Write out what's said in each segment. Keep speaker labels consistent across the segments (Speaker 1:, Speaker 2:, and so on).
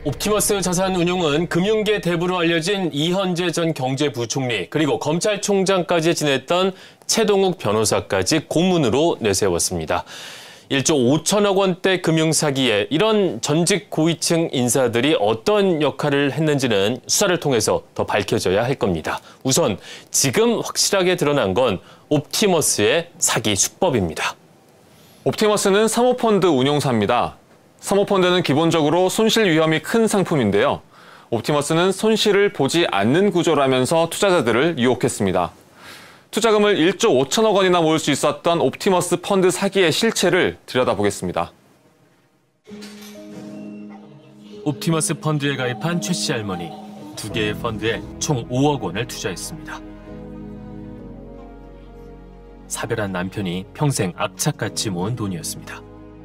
Speaker 1: 옵티머스 자산운용은 금융계 대부로 알려진 이현재 전 경제부총리 그리고 검찰총장까지 지냈던 최동욱 변호사까지 고문으로 내세웠습니다. 1조 5천억 원대 금융사기에 이런 전직 고위층 인사들이 어떤 역할을 했는지는 수사를 통해서 더 밝혀져야 할 겁니다. 우선 지금 확실하게 드러난 건 옵티머스의 사기 수법입니다.
Speaker 2: 옵티머스는 사모펀드 운용사입니다. 사모펀드는 기본적으로 손실 위험이 큰 상품인데요. 옵티머스는 손실을 보지 않는 구조라면서 투자자들을 유혹했습니다. 투자금을 1조 5천억 원이나 모을 수 있었던 옵티머스 펀드 사기의 실체를 들여다보겠습니다.
Speaker 1: 옵티머스 펀드에 가입한 최 씨 할머니, 2개의 펀드에 총 5억 원을 투자했습니다. 사별한 남편이 평생 악착같이 모은 돈이었습니다.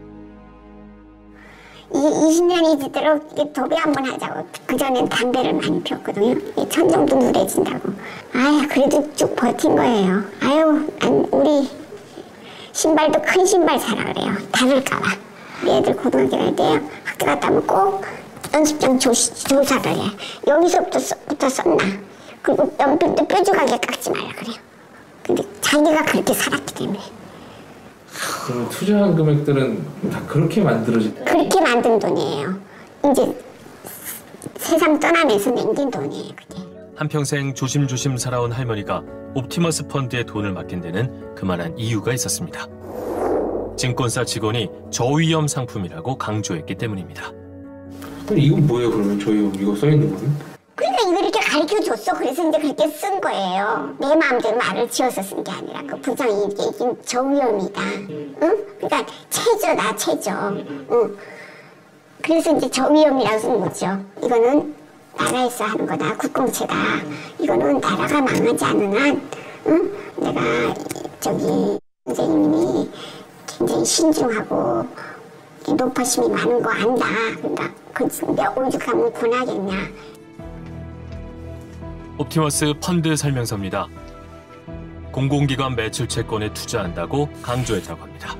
Speaker 3: 20년이 되도록 도배 한번 하자고. 그전엔 담배를 많이 피웠거든요. 천정도 누래진다고. 그래도 쭉 버틴 거예요. 우리 신발도 큰 신발 사라 그래요. 닫을까 봐. 우리 애들 고등학교 갈 때 학교 갔다 오면 꼭 연습장 조사를 해. 여기서부터 썼나. 그리고 연필도 뾰족하게 깎지 말라 그래요. 근데 자기가 그렇게 살았기 때문에.
Speaker 4: 그럼 투자한 금액들은 다 그렇게 만들어진?
Speaker 3: 그렇게 만든 돈이에요. 이제 세상 떠나면서 남긴 돈이에요, 그게.
Speaker 1: 한평생 조심조심 살아온 할머니가 옵티머스 펀드에 돈을 맡긴 데는 그만한 이유가 있었습니다. 증권사 직원이 저위험 상품이라고 강조했기 때문입니다.
Speaker 4: 이건 뭐예요, 그러면 저위험 이거 써있는 거는?
Speaker 3: 그러니까 이걸 이렇게 가르쳐줬어. 그래서 이제 그렇게 쓴 거예요. 내 마음대로 말을 지어서 쓴 게 아니라 그 부장이 이게 저위험이다. 응? 그러니까 체저다, 체저. 응. 그래서 이제 저위험이라고 쓴 거죠. 이거는 나라에서 하는 거다. 국공채다. 이거는 나라가 망하지 않는 한, 응? 내가 선생님이 굉장히 신중하고 높아심이 많은 거 안다. 그러니까 내가 오죽하면 권하겠냐.
Speaker 1: 옵티머스 펀드 설명서입니다. 공공기관 매출 채권에 투자한다고 강조했다고 합니다.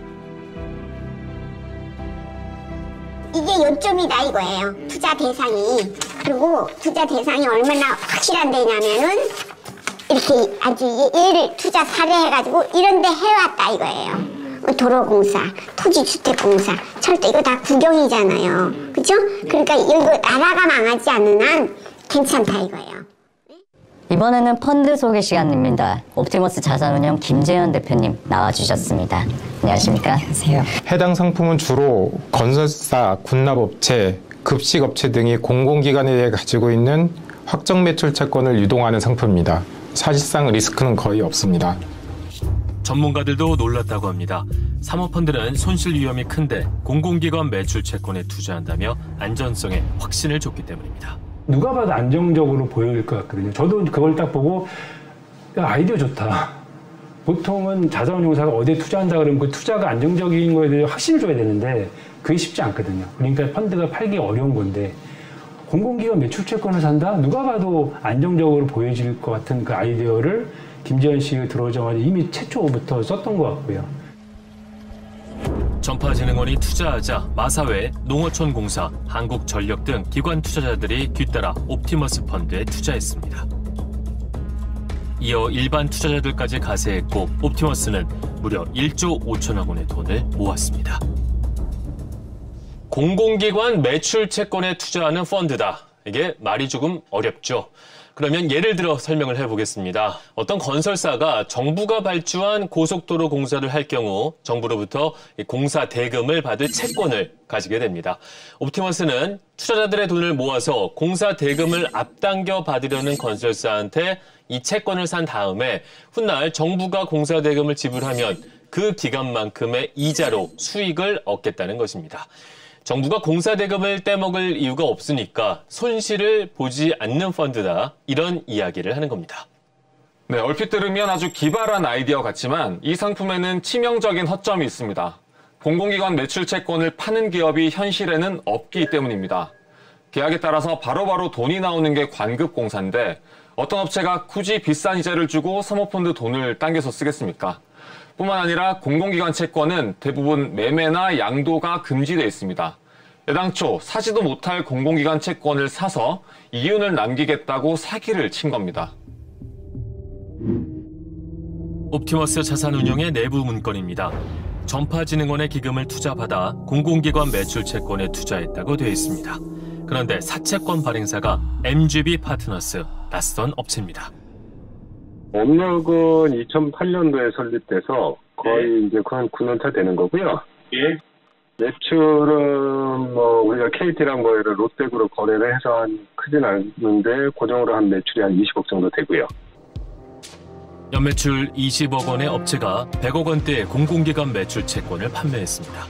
Speaker 3: 이게 요점이다 이거예요. 투자 대상이. 그리고 투자 대상이 얼마나 확실한 데냐면은 이렇게 아주 얘를 투자 사례해가지고 이런 데 해왔다 이거예요. 도로공사, 토지주택공사, 철도 이거 다 국영이잖아요. 그죠? 그러니까 이거 나라가 망하지 않는 한 괜찮다 이거예요.
Speaker 5: 이번에는 펀드 소개 시간입니다. 옵티머스 자산운용 김재현 대표님 나와주셨습니다. 안녕하십니까?
Speaker 6: 안녕하세요. 해당 상품은 주로 건설사, 군납업체, 급식업체 등이 공공기관에 가지고 있는 확정 매출 채권을 유동하는 상품입니다. 사실상 리스크는 거의 없습니다.
Speaker 1: 전문가들도 놀랐다고 합니다. 사모펀드는 손실 위험이 큰데 공공기관 매출 채권에 투자한다며 안전성에 확신을 줬기 때문입니다.
Speaker 7: 누가 봐도 안정적으로 보일 것 같거든요. 저도 그걸 딱 보고 아이디어 좋다. 보통은 자산운용사가 어디에 투자한다 그러면 그 투자가 안정적인 거에 대해 확신을 줘야 되는데 그게 쉽지 않거든요. 그러니까 펀드가 팔기 어려운 건데 공공기관 매출채권을 산다? 누가 봐도 안정적으로 보여질 것 같은 그 아이디어를 김재현 씨가 들어오자마자 이미 최초부터 썼던 것 같고요.
Speaker 1: 전파진흥원이 투자하자 마사회, 농어촌공사, 한국전력 등 기관 투자자들이 뒤따라 옵티머스 펀드에 투자했습니다. 이어 일반 투자자들까지 가세했고 옵티머스는 무려 1조 5천억 원의 돈을 모았습니다. 공공기관 매출 채권에 투자하는 펀드다. 이게 말이 조금 어렵죠. 그러면 예를 들어 설명을 해보겠습니다. 어떤 건설사가 정부가 발주한 고속도로 공사를 할 경우 정부로부터 공사 대금을 받을 채권을 가지게 됩니다. 옵티머스는 투자자들의 돈을 모아서 공사 대금을 앞당겨 받으려는 건설사한테 이 채권을 산 다음에 훗날 정부가 공사 대금을 지불하면 그 기간만큼의 이자로 수익을 얻겠다는 것입니다. 정부가 공사 대금을 떼먹을 이유가 없으니까 손실을 보지 않는 펀드다. 이런 이야기를 하는 겁니다.
Speaker 2: 네, 얼핏 들으면 아주 기발한 아이디어 같지만 이 상품에는 치명적인 허점이 있습니다. 공공기관 매출 채권을 파는 기업이 현실에는 없기 때문입니다. 계약에 따라서 바로바로 돈이 나오는 게 관급공사인데 어떤 업체가 굳이 비싼 이자를 주고 사모펀드 돈을 당겨서 쓰겠습니까? 뿐만 아니라 공공기관 채권은 대부분 매매나 양도가 금지되어 있습니다. 애당초 사지도 못할 공공기관 채권을 사서 이윤을 남기겠다고 사기를 친 겁니다.
Speaker 1: 옵티머스 자산운용의 내부 문건입니다. 전파진흥원의 기금을 투자받아 공공기관 매출 채권에 투자했다고 되어 있습니다. 그런데 사채권 발행사가 MGB 파트너스, 낯선 업체입니다.
Speaker 8: 업력은 2008년도에 설립돼서 거의 이제 한 9년차 되는 거고요. 매출은 우리가 KT랑 롯데그룹 거래를 해서 크진 않는데 고정으로 한 매출이 한 20억 정도 되고요.
Speaker 1: 연매출 20억 원의 업체가 100억 원대의 공공기관 매출 채권을 판매했습니다.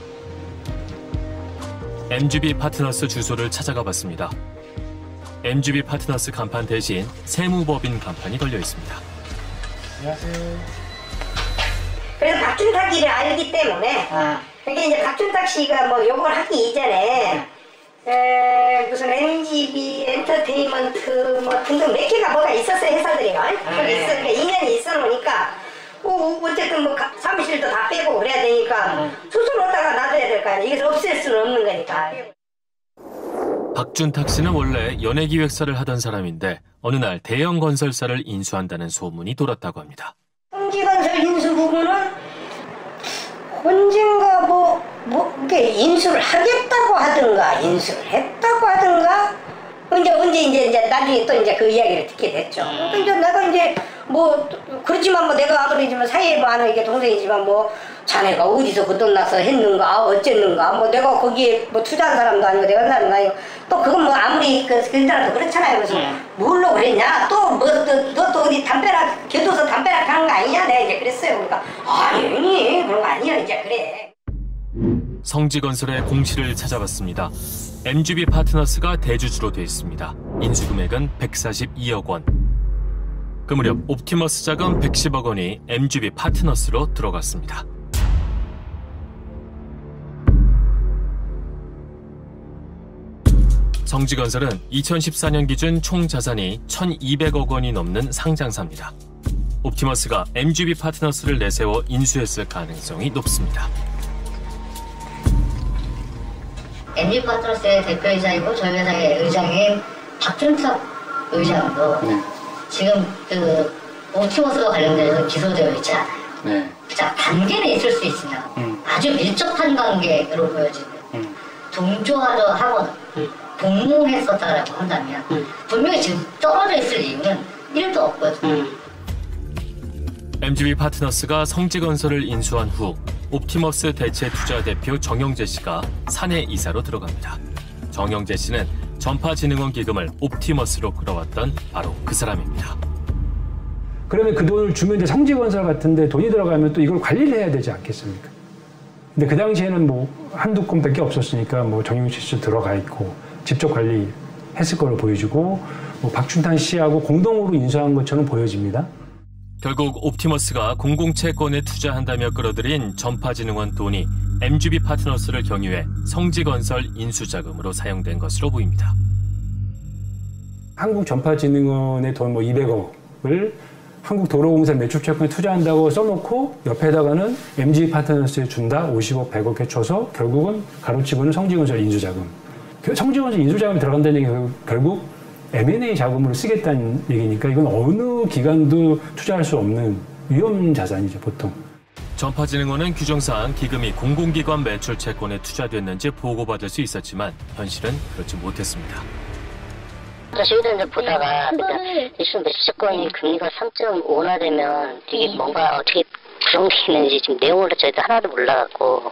Speaker 1: MGB 파트너스 주소를 찾아가 봤습니다. MGB 파트너스 간판 대신 세무법인 간판이 걸려 있습니다.
Speaker 9: 안녕하세요. 그래서 박준탁 씨를 알기 때문에 그러니까 이제 박준탁 씨가 요걸 하기 이전에 무슨 MGB 엔터테인먼트 등등 몇 개가 뭐가 있었어요, 회사들이요. 그러니까 인연이 있어 놓으니까 어쨌든 사무실도 다 빼고 그래야 되니까 수술 넣다가 놔둬야 될 거 아니에요. 이게 없앨 수는 없는 거니까.
Speaker 1: 박준탁 씨는 원래 연예기획사를 하던 사람인데 어느 날 대형 건설사를 인수한다는 소문이 돌았다고 합니다.
Speaker 9: 성지건설 인수 부분은 언젠가 이렇게 인수를 하겠다고 하든가 인수를 했다고 하든가 언제 나중에 또 그 이야기를 듣게 됐죠. 그러니까 내가 그렇지만 내가 아버지지만 사이에 아는 이게 동생이지만 자네가 어디서 그 돈 나서 했는가 어쨌는가 내가 거기에 투자한 사람도 아니고 내가 한 사람도 아니고 또 그건 아무리 그들한테 그렇잖아요. 그래서 뭘로 그랬냐 너 어디 담벼락 겨둬서 담벼락 하는 거 아니냐 내가 이제 그랬어요. 그러니까 아니 그런 거 아니야 이제 그래.
Speaker 1: 성지건설의 공시를 찾아봤습니다. MGB 파트너스가 대주주로 되어 있습니다. 인수 금액은 142억 원. 그 무렵 옵티머스 자금 110억 원이 MGB 파트너스로 들어갔습니다. 성지건설은 2014년 기준 총 자산이 1,200억 원이 넘는 상장사입니다. 옵티머스가 MGB 파트너스를 내세워 인수했을 가능성이 높습니다.
Speaker 5: MGB 파트너스의 대표이사이고 저희 회사의 의장인 박준탁 의장도 지금 옵티머스와 관련돼서 기소되어 있지 않아요. 자, 관계는 있을 수 있으며 아주 밀접한 관계로 보여지는 동조하거나 동무했었다라고 한다면 분명히 지금 떨어져 있을 이유는 1도 없거든요.
Speaker 1: MGB 파트너스가 성지건설을 인수한 후 옵티머스 대체 투자 대표 정영재 씨가 사내 이사로 들어갑니다. 정영재 씨는 전파진흥원 기금을 옵티머스로 끌어왔던 바로 그 사람입니다.
Speaker 7: 그러면 그 돈을 주면 이제 성지건설 같은데 돈이 들어가면 또 이걸 관리를 해야 되지 않겠습니까? 근데 그 당시에는 한두 건밖에 없었으니까 정영재 씨 들어가 있고 직접 관리했을 걸로 보여지고 박준탁 씨하고 공동으로 인수한 것처럼 보여집니다.
Speaker 1: 결국 옵티머스가 공공채권에 투자한다며 끌어들인 전파진흥원 돈이 MGB 파트너스를 경유해 성지건설 인수자금으로 사용된 것으로 보입니다.
Speaker 7: 한국전파진흥원의 돈 200억을 한국도로공사 매출채권에 투자한다고 써놓고 옆에다가는 MGB 파트너스에 준다 50억, 100억 해쳐서 결국은 가로치고는 성지건설 인수자금. 성지건설 인수자금이 들어간다는 얘기는 결국 M&A 자금으로 쓰겠다는 얘기니까 이건 어느 기관도 투자할 수 없는 위험 자산이죠, 보통.
Speaker 1: 전파진흥원은 규정상 기금이 공공기관 매출 채권에 투자됐는지 보고받을 수 있었지만 현실은 그렇지 못했습니다.
Speaker 5: 저희들 보다가 지금 매출채권이 금리가 3.5나 되면 이게 뭔가 어떻게 구성되어 있는지 지금 내용을 저희도 하나도 몰라갖고.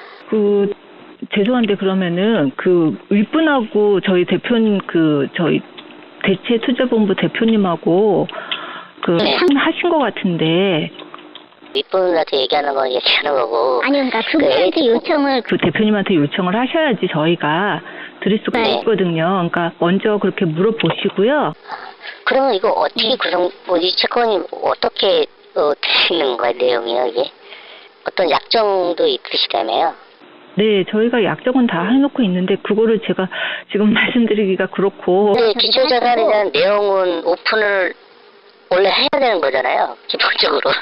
Speaker 10: 죄송한데 그러면은 윗분하고 저희 대표님 저희 대체투자본부 대표님하고 하신 것 같은데.
Speaker 5: 윗분한테 얘기하는 거고.
Speaker 3: 아니 그러니까 그분한테 요청을
Speaker 10: 대표님한테 요청을 하셔야지 저희가 드릴 수가 있거든요. 그러니까 먼저 그렇게 물어보시고요.
Speaker 5: 그러면 이거 어떻게 이 채권이 어떻게 되시는 거예요, 내용이요, 이게? 어떤 약정도 있으시다며요?
Speaker 10: 네, 저희가 약정은 다 해놓고 있는데 그거를 제가 지금 말씀드리기가 그렇고.
Speaker 5: 네, 기초자산에 대한 내용은 오픈을 원래 해야 되는 거잖아요, 기본적으로.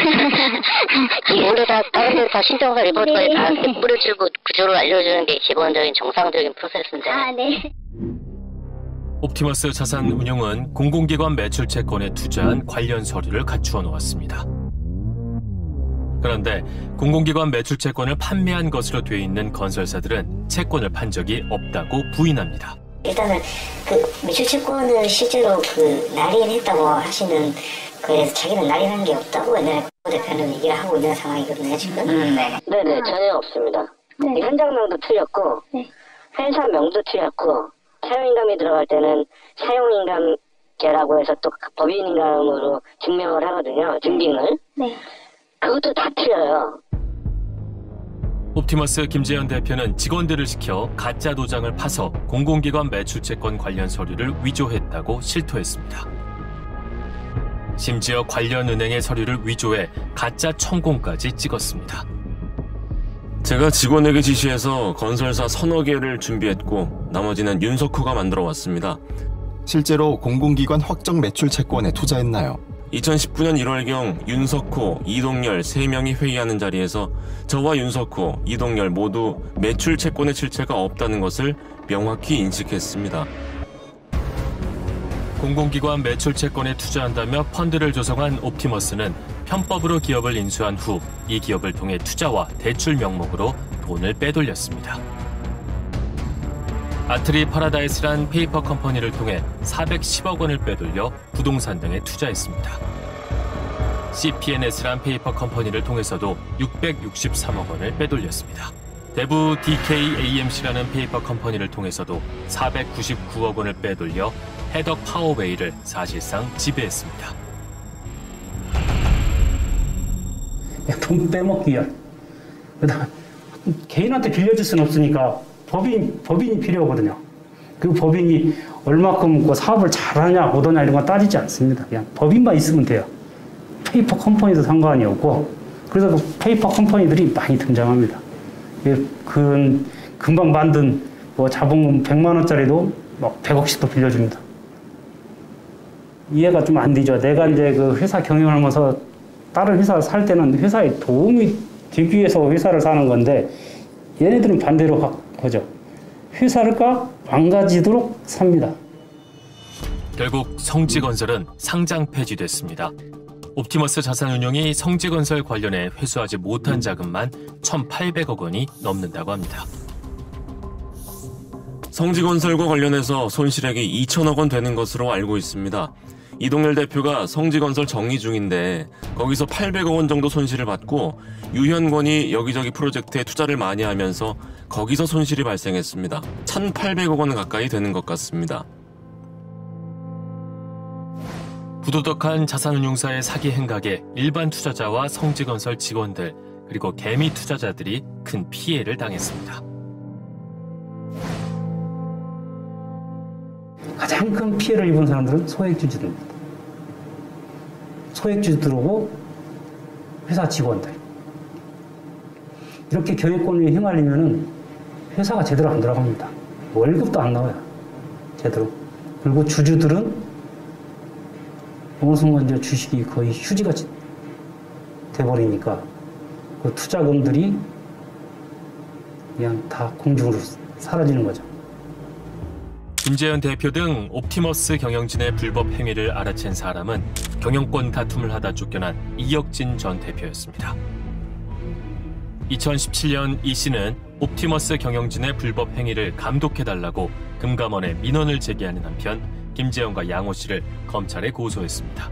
Speaker 5: 원래 다른 데 다 신청서 리포트에 다 이렇게 뿌려주고 구조를 알려주는 게 기본적인 정상적인 프로세스인데.
Speaker 3: 아, 네.
Speaker 1: 옵티머스 자산운용은 공공기관 매출 채권에 투자한 관련 서류를 갖추어 놓았습니다. 그런데 공공기관 매출 채권을 판매한 것으로 돼 있는 건설사들은 채권을 판 적이 없다고 부인합니다.
Speaker 5: 일단은 그 매출 채권을 실제로 날인했다고 하시는 그래서 자기는 날인한 게 없다고 옛날에 대표는 얘기를 하고 있는 상황이거든요, 지금. 네네, 전혀 없습니다. 네. 현장명도 틀렸고, 네. 회사명도 틀렸고, 사용인감이 들어갈 때는 사용인감계라고 해서 또 법인인감으로 증명을 하거든요, 증빙을. 네. 그것도 다 틀려요.
Speaker 1: 옵티머스 김재현 대표는 직원들을 시켜 가짜 도장을 파서 공공기관 매출채권 관련 서류를 위조했다고 실토했습니다. 심지어 관련 은행의 서류를 위조해 가짜 천공까지 찍었습니다.
Speaker 11: 제가 직원에게 지시해서 건설사 서너 개를 준비했고 나머지는 윤석호가 만들어 왔습니다.
Speaker 12: 실제로 공공기관 확정 매출 채권에 투자했나요?
Speaker 11: 2019년 1월경 윤석호, 이동열 3명이 회의하는 자리에서 저와 윤석호, 이동열 모두 매출 채권의 실체가 없다는 것을 명확히 인식했습니다.
Speaker 1: 공공기관 매출 채권에 투자한다며 펀드를 조성한 옵티머스는 편법으로 기업을 인수한 후 이 기업을 통해 투자와 대출 명목으로 돈을 빼돌렸습니다. 아트리 파라다이스란 페이퍼 컴퍼니를 통해 410억 원을 빼돌려 부동산 등에 투자했습니다. CPNS란 페이퍼 컴퍼니를 통해서도 663억 원을 빼돌렸습니다. 대부 DKAMC라는 페이퍼 컴퍼니를 통해서도 499억 원을 빼돌려 해덕 파워웨이를 사실상 지배했습니다.
Speaker 7: 돈 빼먹기 위한. 그다음 개인한테 빌려줄 수는 없으니까 법인이 필요하거든요. 그 법인이 얼마큼 그 사업을 잘하냐 못하냐 이런 건 따지지 않습니다. 그냥 법인만 있으면 돼요. 페이퍼 컴퍼니도 상관이 없고 그래서 그 페이퍼 컴퍼니들이 많이 등장합니다. 금방 만든 뭐 자본금 100만 원짜리도 막 100억씩도 빌려줍니다. 이해가 좀 안 되죠. 내가 이제 그 회사 경영을 하면서 다른 회사 살 때는 회사에 도움이 되기 위해서 회사를 사는 건데 얘네들은 반대로 하죠. 회사가 망가지도록 삽니다.
Speaker 1: 결국 성지건설은 상장 폐지됐습니다. 옵티머스 자산운용이 성지건설 관련해 회수하지 못한 자금만 1,800억 원이 넘는다고 합니다.
Speaker 11: 성지건설과 관련해서 손실액이 2천억 원 되는 것으로 알고 있습니다. 이동열 대표가 성지건설 정리 중인데 거기서 800억 원 정도 손실을 받고 유현권이 여기저기 프로젝트에 투자를 많이 하면서 거기서 손실이 발생했습니다. 1,800억 원 가까이 되는 것 같습니다.
Speaker 1: 부도덕한 자산운용사의 사기 행각에 일반 투자자와 성지건설 직원들 그리고 개미 투자자들이 큰 피해를 당했습니다.
Speaker 7: 가장 큰 피해를 입은 사람들은 소액주주들입니다. 소액주주들하고 회사 직원들. 이렇게 경영권이 휘말리면은 회사가 제대로 안 돌아갑니다. 월급도 안 나와요. 제대로. 그리고 주주들은 어느 순간 이제 주식이 거의 휴지같이 돼버리니까 그 투자금들이 그냥 다 공중으로 사라지는 거죠.
Speaker 1: 김재현 대표 등 옵티머스 경영진의 불법 행위를 알아챈 사람은 경영권 다툼을 하다 쫓겨난 이혁진 전 대표였습니다. 2017년 이 씨는 옵티머스 경영진의 불법 행위를 감독해달라고 금감원에 민원을 제기하는 한편 김재현과 양호 씨를 검찰에 고소했습니다.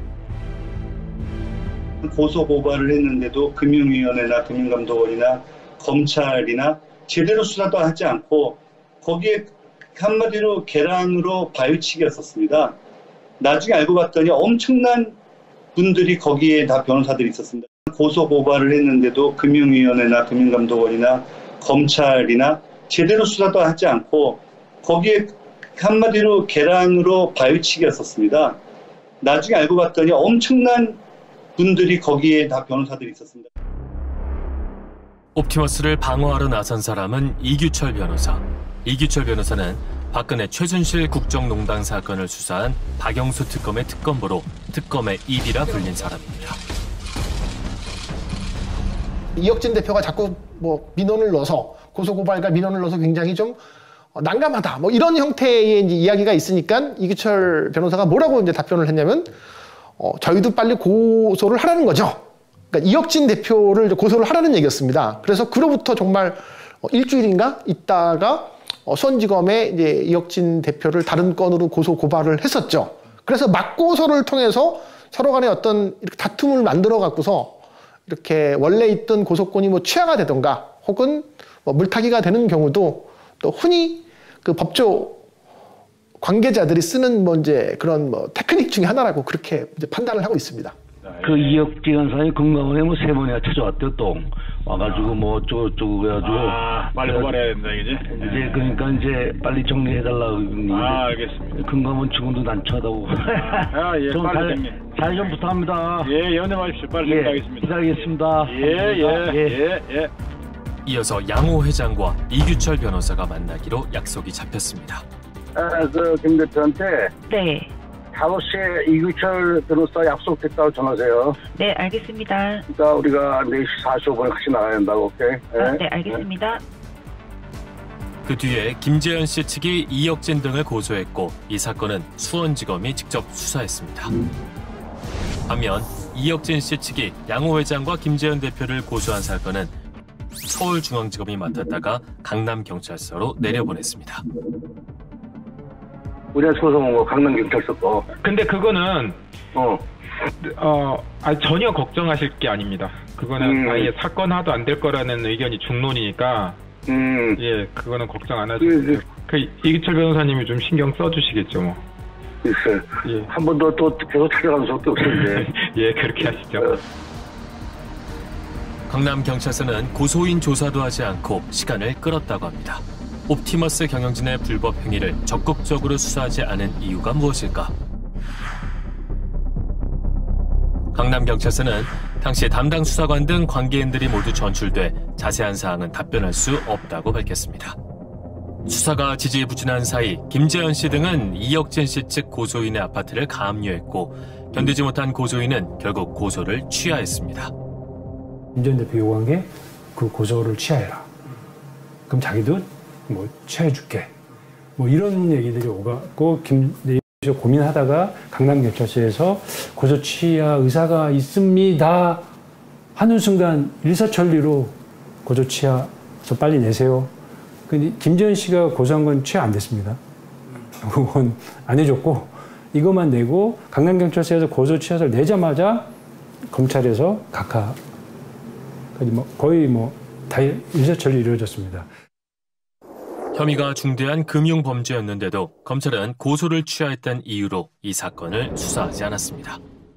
Speaker 13: 고소 고발을 했는데도 금융위원회나 금융감독원이나 검찰이나 제대로 수사도 하지 않고 거기에 한마디로 계란으로 바위치기였었습니다. 나중에 알고 봤더니 엄청난 분들이 거기에 다 변호사들이 있었습니다. 고소 고발을 했는데도 금융위원회나 금융감독원이나 검찰이나 제대로 수사도 하지 않고 거기에 한마디로 계란으로 바위치기였었습니다. 나중에 알고 봤더니 엄청난 분들이 거기에 다 변호사들이 있었습니다.
Speaker 1: 옵티머스를 방어하러 나선 사람은 이규철 변호사. 이규철 변호사는 박근혜 최순실 국정농단 사건을 수사한 박영수 특검의 특검보로 특검의 입이라 불린 사람입니다.
Speaker 14: 이혁진 대표가 자꾸 뭐 민원을 넣어서 고소고발과 민원을 넣어서 굉장히 좀 난감하다. 뭐 이런 형태의 이제 이야기가 있으니까 이규철 변호사가 뭐라고 이제 답변을 했냐면 저희도 빨리 고소를 하라는 거죠. 그러니까 이혁진 대표를 이제 고소를 하라는 얘기였습니다. 그래서 그로부터 정말 일주일인가 있다가 수원지검에 이제 이혁진 대표를 다른 건으로 고소 고발을 했었죠. 그래서 맞고소를 통해서 서로 간에 어떤 이렇게 다툼을 만들어 갖고서 이렇게 원래 있던 고소권이 뭐 취하가 되던가 혹은 뭐 물타기가 되는 경우도 또 흔히 그 법조 관계자들이 쓰는 뭐 이제 그런 뭐 테크닉 중에 하나라고 그렇게 이제 판단을 하고 있습니다.
Speaker 15: 그 이혁진 사람이 금감원에 뭐 3번이나 찾아왔대요. 또 와가지고 뭐 어쩌고 그래가지고
Speaker 16: 빨리 고발해야 된다 이제.
Speaker 15: 이제 그러니까 이제 빨리 정리해달라고.
Speaker 16: 알겠습니다.
Speaker 15: 금감원 직원도 난처하다고.
Speaker 16: 예,
Speaker 15: 좀
Speaker 16: 빨리
Speaker 15: 잘 좀 부탁합니다.
Speaker 16: 예, 연락하십시오. 빨리 정리하겠습니다.
Speaker 15: 기다리겠습니다.
Speaker 16: 예.
Speaker 1: 이어서 양호 회장과 이규철 변호사가 만나기로 약속이 잡혔습니다.
Speaker 17: 김 대표한테
Speaker 10: 네.
Speaker 17: 5시에 이규철 변호사 약속됐다고 전하세요.
Speaker 10: 네, 알겠습니다.
Speaker 17: 그러니까 우리가 4시 45분에 같이 나가야 된다고, 오케이?
Speaker 10: 네, 알겠습니다.
Speaker 1: 그 뒤에 김재현 씨 측이 이혁진 등을 고소했고 이 사건은 수원지검이 직접 수사했습니다. 반면 이혁진 씨 측이 양호 회장과 김재현 대표를 고소한 사건은 서울중앙지검이 맡았다가 강남경찰서로 내려보냈습니다.
Speaker 17: 우리가 소송한 거 강남경찰서 거.
Speaker 18: 근데 그거는 전혀 걱정하실 게 아닙니다. 그거는 아예 사건 하도 안 될 거라는 의견이 중론이니까 예, 그거는 걱정 안 하셔도 돼요. 그 이규철 변호사님이 좀 신경 써주시겠죠, 뭐.
Speaker 17: 있어요.
Speaker 18: 예.
Speaker 17: 한 번 더 또 계속 찾아가는 수밖에 없는데.
Speaker 18: 예, 그렇게 하시죠.
Speaker 1: 강남경찰서는 고소인 조사도 하지 않고 시간을 끌었다고 합니다. 옵티머스 경영진의 불법 행위를 적극적으로 수사하지 않은 이유가 무엇일까? 강남경찰서는 당시 담당 수사관 등 관계인들이 모두 전출돼 자세한 사항은 답변할 수 없다고 밝혔습니다. 수사가 지지부진한 사이 김재현 씨 등은 이혁진 씨 측 고소인의 아파트를 가압류했고 견디지 못한 고소인은 결국 고소를 취하했습니다.
Speaker 7: 김재현 대표 요구한 게 그 고소를 취하해라. 그럼 자기도 뭐 취해줄게. 뭐 이런 얘기들이 오갔고 김재현 씨가 고민하다가 강남경찰서에서 고소 취하 의사가 있습니다 하는 순간 일사천리로 고소 취하서 빨리 내세요. 근데 김재현 씨가 고소한 건 취하 안 됐습니다. 그건 안 해줬고 이것만 내고 강남경찰서에서 고소 취하서를 내자마자 검찰에서 각하 거의 다 일사천리 이루어졌습니다.
Speaker 1: 혐의가 중대한 금융범죄였는데도 검찰은 고소를 취하했다는 이유로 이 사건을 수사하지 않았습니다.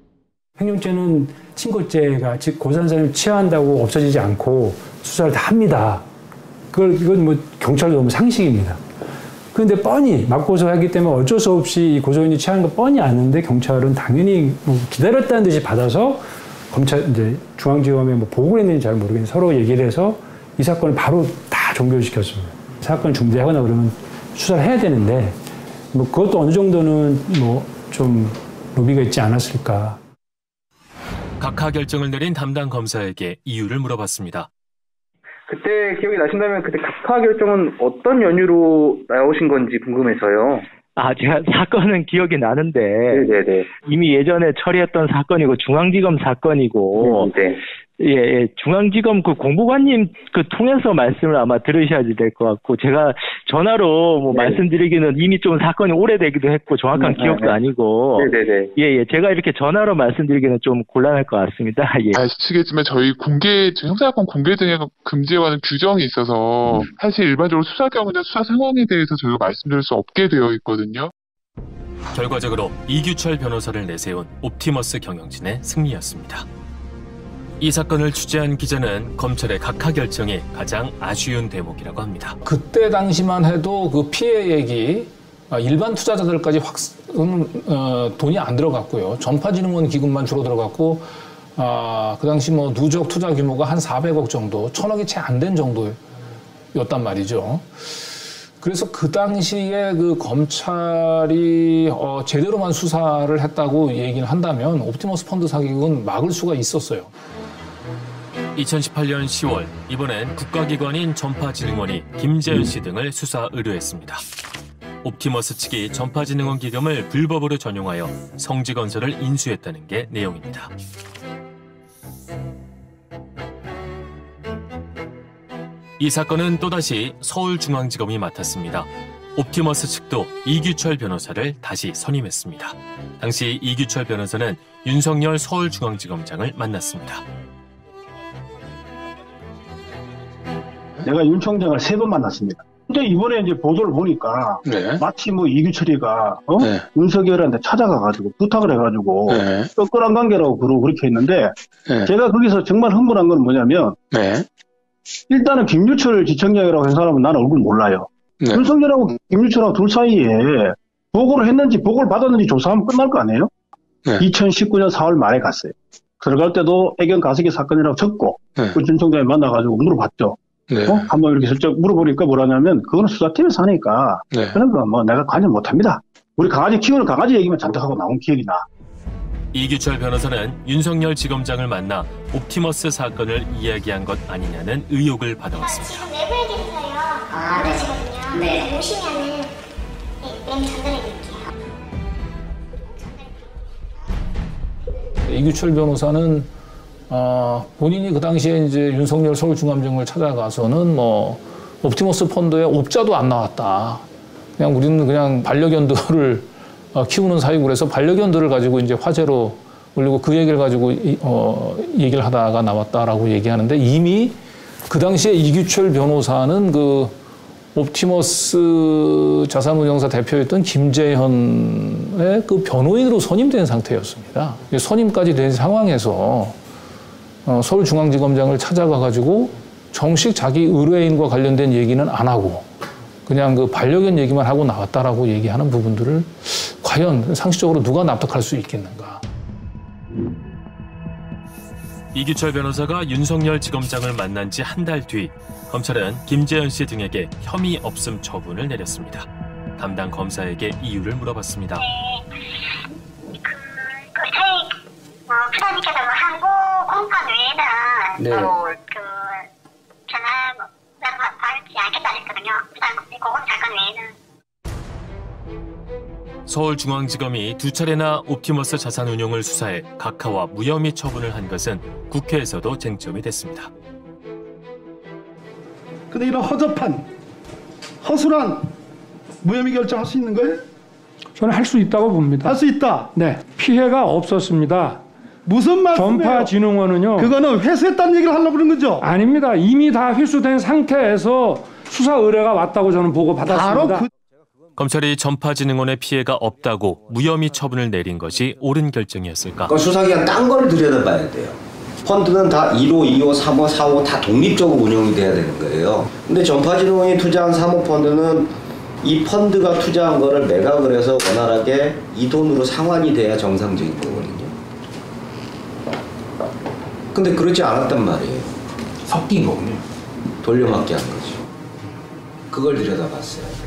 Speaker 7: 횡령죄는 친고죄가 즉 고소한 사람이 취하한다고 없어지지 않고 수사를 다 합니다. 이건 뭐 경찰도 너무 상식입니다. 그런데 뻔히 맞고소하기 때문에 어쩔 수 없이 이 고소인이 취하는 거 뻔히 아는데 경찰은 당연히 뭐 기다렸다는 듯이 받아서 검찰 이제 중앙지검에 뭐 보고를 했는지 잘 모르겠는데 서로 얘기를 해서 이 사건을 바로 다 종결시켰습니다. 사건 중대하거나 그러면 수사를 해야 되는데 뭐 그것도 어느 정도는 뭐 좀 로비가 있지 않았을까.
Speaker 1: 각하 결정을 내린 담당 검사에게 이유를 물어봤습니다.
Speaker 19: 그때 기억이 나신다면 그때 각하 결정은 어떤 연유로 나오신 건지 궁금해서요.
Speaker 20: 제가 사건은 기억이 나는데
Speaker 19: 네네네.
Speaker 20: 이미 예전에 처리했던 사건이고 중앙지검 사건이고 예, 중앙지검 그 공보관님 통해서 말씀을 아마 들으셔야 될 것 같고 제가 전화로 뭐 말씀드리기는 이미 좀 사건이 오래되기도 했고 정확한 기억도 아니고 예, 제가 이렇게 전화로 말씀드리기는 좀 곤란할 것 같습니다. 예.
Speaker 21: 아시겠지만 저희 형사사건 공개 등에 금지에 관한 규정이 있어서 사실 일반적으로 수사 경우나 수사 상황에 대해서 저희가 말씀드릴 수 없게 되어 있거든요.
Speaker 1: 결과적으로 이규철 변호사를 내세운 옵티머스 경영진의 승리였습니다. 이 사건을 취재한 기자는 검찰의 각하 결정이 가장 아쉬운 대목이라고 합니다.
Speaker 22: 그때 당시만 해도 그 피해액이 일반 투자자들까지 돈이 안 들어갔고요. 전파진흥원 기금만 주로 들어갔고 그 당시 뭐 누적 투자 규모가 한 400억 정도, 1000억이 채 안 된 정도였단 말이죠. 그래서 그 당시에 그 검찰이 제대로만 수사를 했다고 얘기를 한다면 옵티머스 펀드 사기극은 막을 수가 있었어요.
Speaker 1: 2018년 10월 이번엔 국가기관인 전파진흥원이 김재현 씨 등을 수사 의뢰했습니다. 옵티머스 측이 전파진흥원 기금을 불법으로 전용하여 성지건설을 인수했다는 게 내용입니다. 이 사건은 또다시 서울중앙지검이 맡았습니다. 옵티머스 측도 이규철 변호사를 다시 선임했습니다. 당시 이규철 변호사는 윤석열 서울중앙지검장을 만났습니다.
Speaker 4: 내가 윤 총장을 3번 만났습니다. 근데 이번에 이제 보도를 보니까 마치 뭐 이규철이가 윤석열한테 찾아가가지고 부탁을 해가지고 끈끈한 관계라고 그렇게 했는데 제가 거기서 정말 흥분한 건 뭐냐면 일단은 김유철 지청장이라고 한 사람은 나는 얼굴 몰라요. 윤석열하고 김유철하고 둘 사이에 보고를 했는지 보고를 받았는지 조사하면 끝날 거 아니에요? 2019년 4월 말에 갔어요. 들어갈 때도 애견 가습기 사건이라고 적고 그 준 총장이 만나가지고 물어봤죠. 한번 이렇게 슬쩍 물어보니까 뭐라냐면 그거는 수사팀에서 하니까 그러니까 뭐 내가 관여 못합니다. 우리 강아지 키우는 강아지 얘기만 잔뜩 하고 나온 기억이 나.
Speaker 1: 이규철 변호사는 윤석열 지검장을 만나 옵티머스 사건을 이야기한 것 아니냐는 의혹을 받아왔습니다.
Speaker 3: 지금 내부에 계세요. 그러시거든요. 네. 오시면은 내일 전달해 드릴게요.
Speaker 22: 이규철 변호사는 본인이 그 당시에 이제 윤석열 서울중앙지검을 찾아가서는 뭐 옵티머스 펀드에 옵자도 안 나왔다. 그냥 우리는 그냥 반려견들을 키우는 사이고 그래서 반려견들을 가지고 이제 화제로 올리고 그 얘기를 가지고 얘기를 하다가 나왔다라고 얘기하는데 이미 그 당시에 이규철 변호사는 그 옵티머스 자산운용사 대표였던 김재현의 그 변호인으로 선임된 상태였습니다. 선임까지 된 상황에서 서울중앙지검장을 찾아가가지고 정식 자기 의뢰인과 관련된 얘기는 안 하고 그냥 그 반려견 얘기만 하고 나왔다라고 얘기하는 부분들을 과연 상식적으로 누가 납득할 수 있겠는가.
Speaker 1: 이규철 변호사가 윤석열 지검장을 만난 지 한 달 뒤 검찰은 김재현 씨 등에게 혐의 없음 처분을 내렸습니다. 담당 검사에게 이유를 물어봤습니다.
Speaker 3: 부장님께서 항고 공판 외에는 전화 받지 않겠다 했거든요. 그건 사건 외에는.
Speaker 1: 서울중앙지검이 2차례나 옵티머스 자산운용을 수사해 각하와 무혐의 처분을 한 것은 국회에서도 쟁점이 됐습니다.
Speaker 6: 근데 이런 허접한, 허술한 무혐의 결정할 수 있는 거예요?
Speaker 23: 저는 할 수 있다고 봅니다.
Speaker 6: 할 수 있다?
Speaker 23: 네. 피해가 없었습니다.
Speaker 6: 무슨 말씀이에요?
Speaker 23: 전파진흥원은요.
Speaker 6: 그거는 회수했다는 얘기를 하려고 그러는 거죠?
Speaker 23: 아닙니다. 이미 다 회수된 상태에서 수사 의뢰가 왔다고 저는 보고 받았습니다.
Speaker 1: 검찰이 전파진흥원의 피해가 없다고 무혐의 처분을 내린 것이 옳은 결정이었을까?
Speaker 24: 수사기관 딴 걸 들여다봐야 돼요. 펀드는 다 1호, 2호, 3호, 4호 다 독립적으로 운영이 돼야 되는 거예요. 근데 전파진흥원이 투자한 사모펀드는 이 펀드가 투자한 거를 매각을 해서 원활하게 이 돈으로 상환이 돼야 정상적인 거거든요. 근데 그렇지 않았단 말이에요.
Speaker 22: 섞인 거군요.
Speaker 24: 돌려막기 한 거죠. 그걸 들여다봤어요.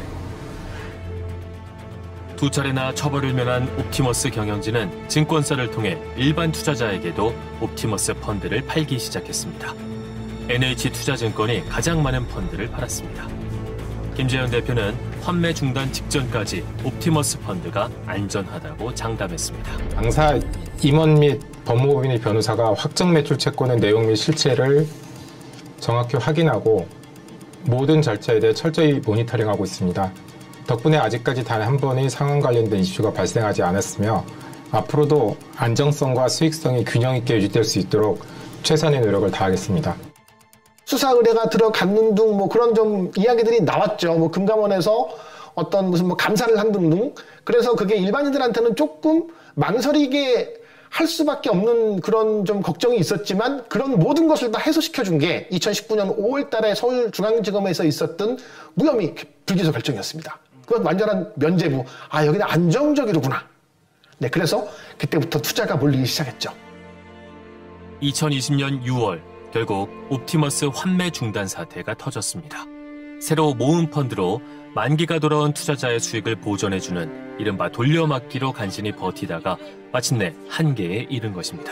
Speaker 1: 2차례나 처벌을 면한 옵티머스 경영진은 증권사를 통해 일반 투자자에게도 옵티머스 펀드를 팔기 시작했습니다. NH투자증권이 가장 많은 펀드를 팔았습니다. 김재현 대표는 판매 중단 직전까지 옵티머스 펀드가 안전하다고 장담했습니다.
Speaker 25: 당사 임원 및 법무법인의 변호사가 확정 매출 채권의 내용 및 실체를 정확히 확인하고 모든 절차에 대해 철저히 모니터링하고 있습니다. 덕분에 아직까지 단 한 번의 상환 관련된 이슈가 발생하지 않았으며 앞으로도 안정성과 수익성이 균형 있게 유지될 수 있도록 최선의 노력을 다하겠습니다.
Speaker 14: 수사 의뢰가 들어갔는 등 뭐 그런 좀 이야기들이 나왔죠. 뭐 금감원에서 어떤 무슨 뭐 감사를 한 등. 그래서 그게 일반인들한테는 조금 망설이게 할 수밖에 없는 그런 좀 걱정이 있었지만 그런 모든 것을 다 해소시켜 준 게 2019년 5월 달에 서울중앙지검에서 있었던 무혐의 불기소 결정이었습니다. 그건 완전한 면죄부. 아, 여기는 안정적이로구나. 네, 그래서 그때부터 투자가 몰리기 시작했죠.
Speaker 1: 2020년 6월 결국 옵티머스 환매 중단 사태가 터졌습니다. 새로 모은 펀드로 만기가 돌아온 투자자의 수익을 보전해주는 이른바 돌려막기로 간신히 버티다가 마침내 한계에 이른 것입니다.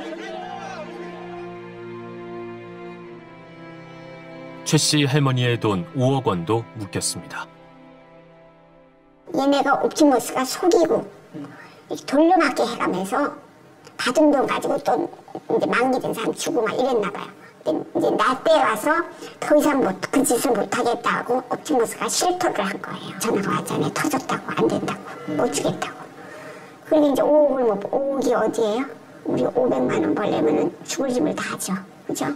Speaker 1: 최 씨 할머니의 돈 5억 원도 묶였습니다.
Speaker 3: 얘네가 옵티머스가 속이고 돌려막기 해가면서 받은 돈 가지고 또 이제 만기된 사람 주고 막 이랬나 봐요. 근데 이제 나 때 와서 더 이상 그 짓을 못하겠다고 옵티머스가 실토를 한 거예요. 전화가 왔잖아요. 터졌다고 안 된다고 못 주겠다고. 그리고 이제 5억이 어디예요? 우리 500만 원 벌려면 죽을 힘을 다 하죠. 그죠?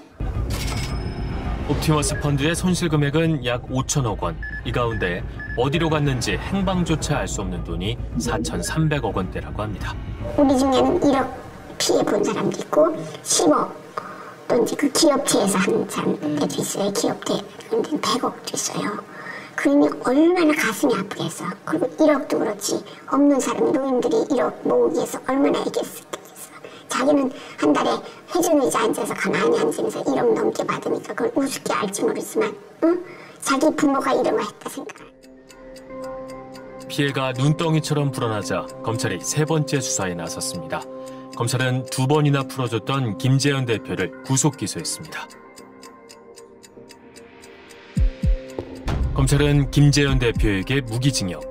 Speaker 1: 옵티머스 펀드의 손실 금액은 약 5천억 원. 이 가운데 어디로 갔는지 행방조차 알 수 없는 돈이 4,300억 원대라고 합니다.
Speaker 3: 우리 중에는 1억 피해 본 사람도 있고 10억 또 이제 그 기업체에서 한 사람들도 있어요. 기업체 100억도 있어요. 그러니 얼마나 가슴이 아프겠어. 그리고 1억도 그렇지 없는 사람 노인들이 1억 모으기 위해서 얼마나 애겠어. 자기는 한 달에 회전의자 앉아서 가만히 앉으면서 1억 넘게 받으니까 그걸 우습게 알지 모르지만 응? 자기 부모가 이런 거 했다 생각을.
Speaker 1: 피해가 눈덩이처럼 불어나자 검찰이 세 번째 수사에 나섰습니다. 검찰은 2번이나 풀어줬던 김재현 대표를 구속 기소했습니다. 검찰은 김재현 대표에게 무기징역,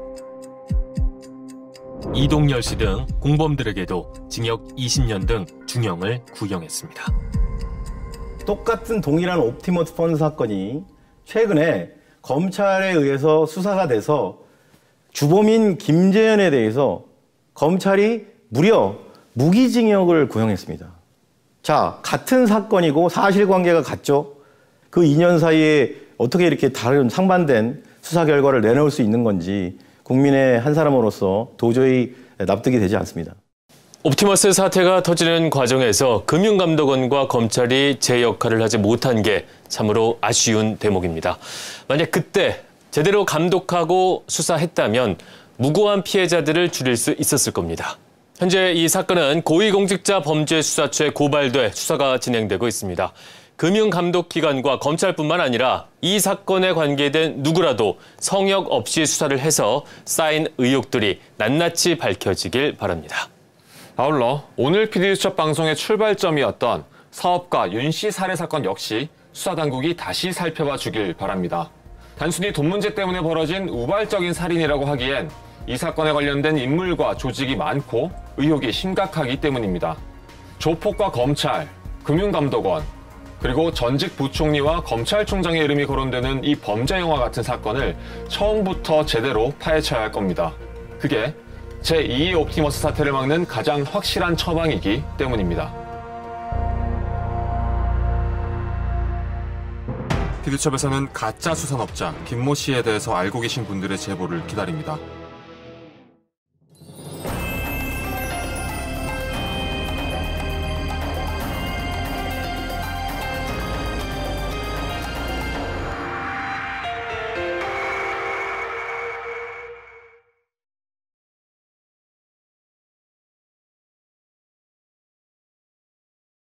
Speaker 1: 이동열 씨 등 공범들에게도 징역 20년 등 중형을 구형했습니다.
Speaker 2: 똑같은 동일한 옵티머스 펀드 사건이 최근에 검찰에 의해서 수사가 돼서 주범인 김재현에 대해서 검찰이 무려 무기징역을 구형했습니다. 자, 같은 사건이고 사실관계가 같죠? 그 2년 사이에 어떻게 이렇게 다른 상반된 수사 결과를 내놓을 수 있는 건지 국민의 한 사람으로서 도저히 납득이 되지 않습니다.
Speaker 1: 옵티머스 사태가 터지는 과정에서 금융감독원과 검찰이 제 역할을 하지 못한 게 참으로 아쉬운 대목입니다. 만약 그때 제대로 감독하고 수사했다면 무고한 피해자들을 줄일 수 있었을 겁니다. 현재 이 사건은 고위공직자범죄수사처에 고발돼 수사가 진행되고 있습니다. 금융감독기관과 검찰뿐만 아니라 이 사건에 관계된 누구라도 성역 없이 수사를 해서 쌓인 의혹들이 낱낱이 밝혀지길 바랍니다.
Speaker 5: 아울러 오늘 PD수첩 방송의 출발점이었던 사업가 윤 씨 살해 사건 역시 수사당국이 다시 살펴봐 주길 바랍니다. 단순히 돈 문제 때문에 벌어진 우발적인 살인이라고 하기엔 이 사건에 관련된 인물과 조직이 많고 의혹이 심각하기 때문입니다. 조폭과 검찰, 금융감독원, 그리고 전직 부총리와 검찰총장의 이름이 거론되는 이 범죄 영화 같은 사건을 처음부터 제대로 파헤쳐야 할 겁니다. 그게 제2의 옵티머스 사태를 막는 가장 확실한 처방이기 때문입니다. PD수첩에서는 가짜 수산업자 김모 씨에 대해서 알고 계신 분들의 제보를 기다립니다.